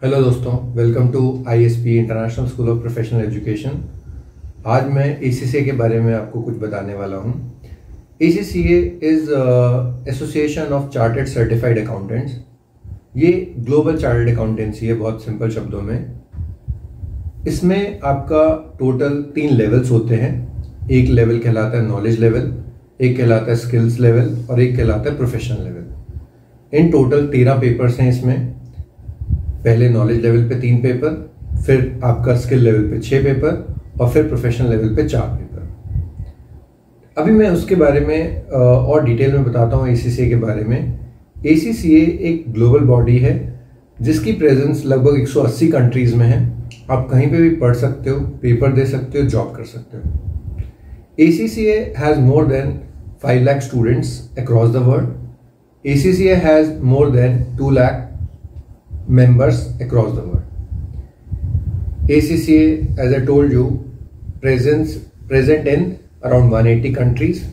Hello दोस्तों, welcome to ISP international school of professional education. आज मैं एसीसीए के बारे में आपको कुछ बताने वाला हूँ। ACCA is association of chartered certified accountants. ये ग्लोबल चार्टर्ड अकाउंटेंसी है, बहुत सिंपल शब्दों में। इसमें आपका टोटल 3 लेवल्स होते हैं। एक लेवल कहलाता है नॉलेज लेवल, एक कहलाता है स्किल्स लेवल और एक कहलाता है professional level. In total 13 papers हैं इसमें। पहले नॉलेज लेवल पे 3 पेपर, फिर आपका स्किल लेवल पे 6 पेपर और फिर प्रोफेशनल लेवल पे 4 पेपर। अभी मैं उसके बारे में और डिटेल में बताता हूँ एसीसीए के बारे में। एसीसीए एक ग्लोबल बॉडी है जिसकी प्रेजेंस लगभग 180 कंट्रीज में है। आप कहीं पे भी पढ़ सकते हो, पेपर दे सकते हो, जॉब कर सकते हो। ACCA has more than 5 lakh students across the world. ACCA has more than 2 lakh members across the world. ACCA, as I told you, present in around 180 countries,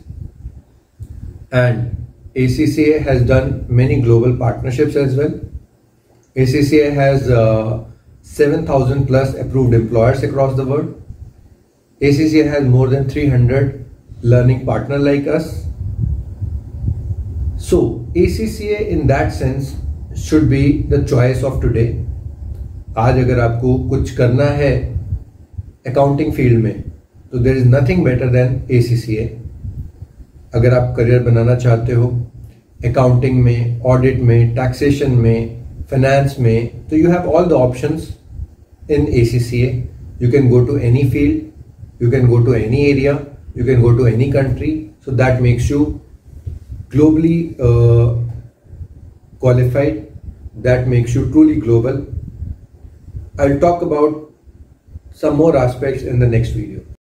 and ACCA has done many global partnerships as well. ACCA has 7,000 plus approved employers across the world. ACCA has more than 300 learning partners like us. So ACCA in that sense should be the choice of today. आज अगर आपको कुछ करना है accounting field में तो there is nothing better than ACCA। अगर आप करियर बनाना चाहते हो अकाउंटिंग में, ऑडिट में, टैक्सेशन में, फाइनेंस में, तो you have all the options in ACCA. You can go to any field, you can go to any area, you can go to any country, so that makes you globally qualified. That makes you truly global. I'll talk about some more aspects in the next video.